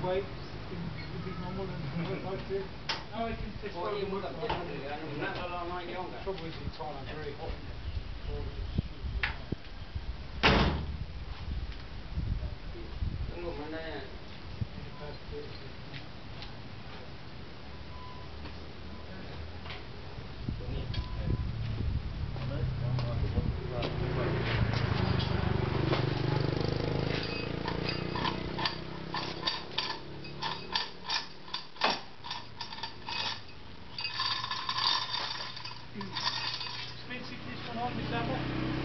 weight, is it normal and like this? No, I can just throw them up. The trouble is in Thailand, very hot in there. So all the shoes are expensive this one on this apple?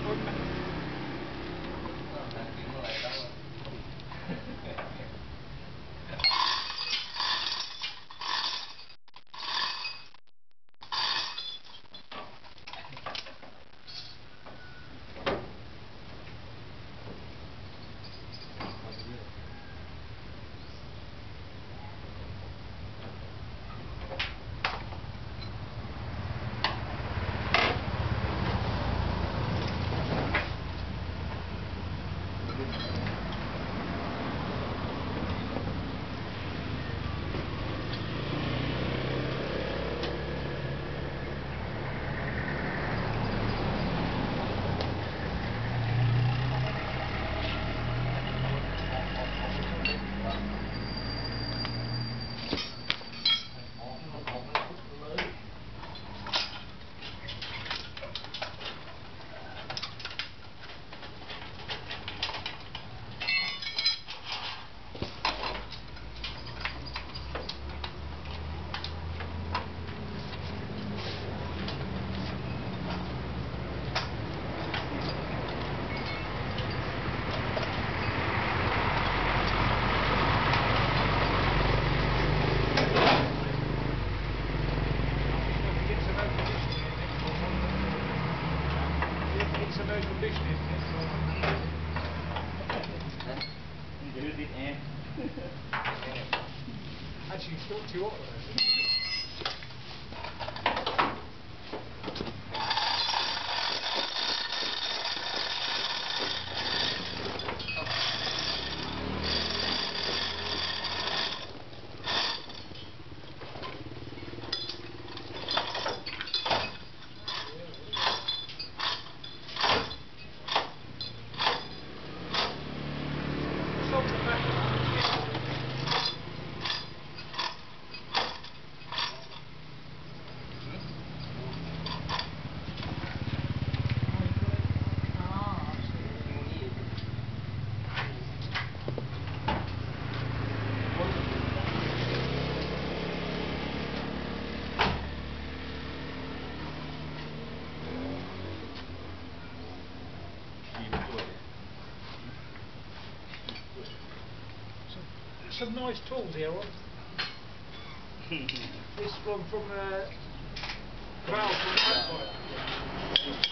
It's an air conditioning. Actually, it's not too hot though. Some nice tools here, right? This one from Val from Backbite.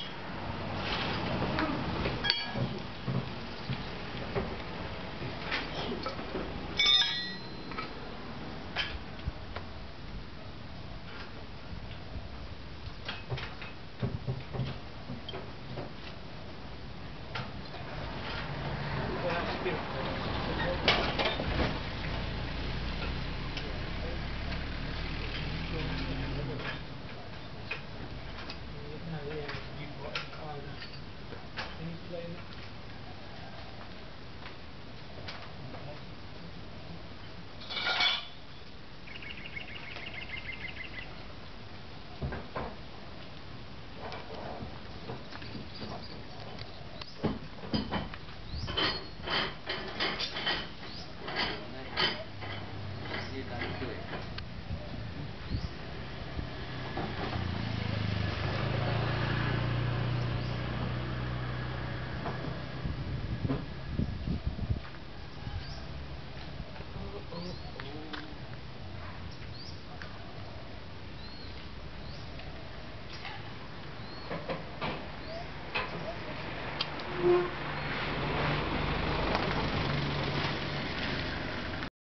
Oh.